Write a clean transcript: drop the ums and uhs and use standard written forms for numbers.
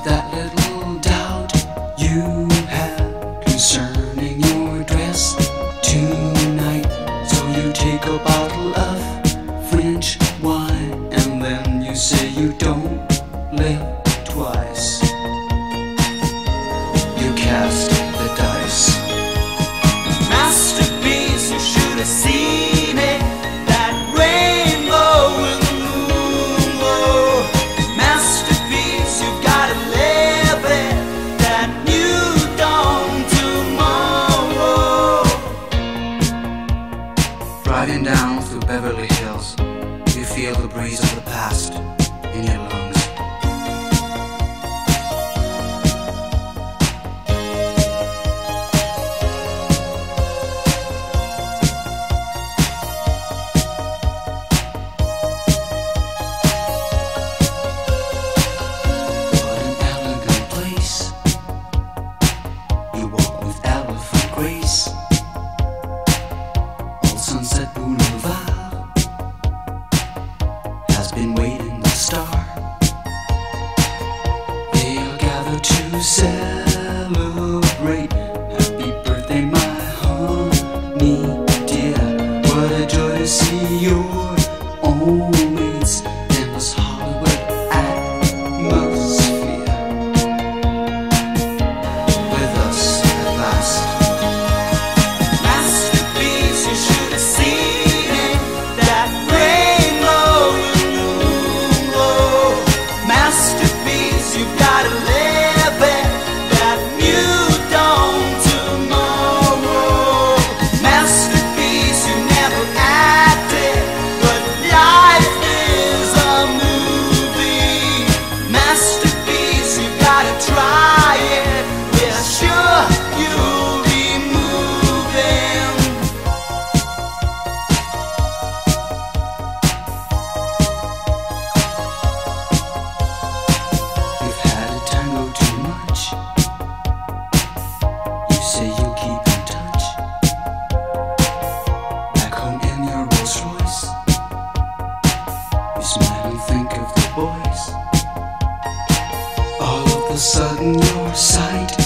that little doubt you had concerning your dress tonight. So you take a bottle of French wine and then you say you don't live twice. You cast the dice. Masterpiece, you should have seen it. That rainbow in the moonbow. Masterpiece, you've gotta live it. That new dawn tomorrow. Driving down through Beverly Hills, you feel the breeze of the past in your lungs. What an elegant place. You walk with elephant grace. Old Sunset Boulevard has been waiting to start. They are gathered to celebrate. Happy birthday, my honey dear. What a joy to see your old mates in this Hollywood atmosphere. With us at last. Masterpiece, you should have seen it. That rainbow in the moonbow. Masterpiece, you've gotta live it. That new dawn tomorrow. Masterpiece, you never acted, but life is a movie. Masterpiece, you gotta try it. We're sure you'll be moving. You've had a tango too much. You say you'll keep in touch. Back home in your Rolls Royce, you smile and think of the boys. All of a sudden your sight